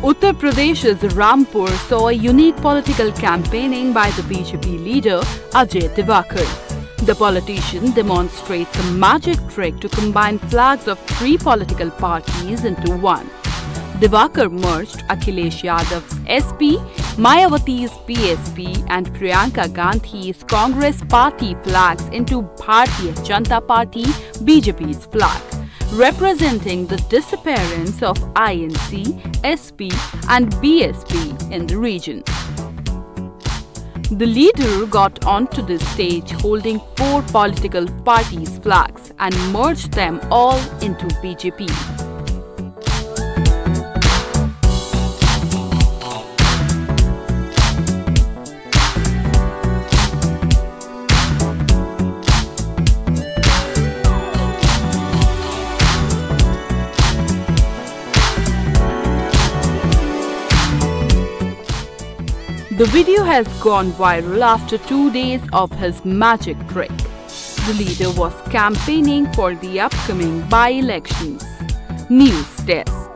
Uttar Pradesh's Rampur saw a unique political campaigning by the BJP leader Ajay Diwakar. The politician demonstrates a magic trick to combine flags of three political parties into one. Diwakar merged Akhilesh Yadav's SP, Mayawati's PSP and Priyanka Gandhi's Congress party flags into Bharatiya Janata Party BJP's flag, representing the disappearance of INC, SP and BSP in the region. The leader got onto the stage holding four political parties' flags and merged them all into BJP. The video has gone viral after 2 days of his magic trick. The leader was campaigning for the upcoming by-elections. News Desk.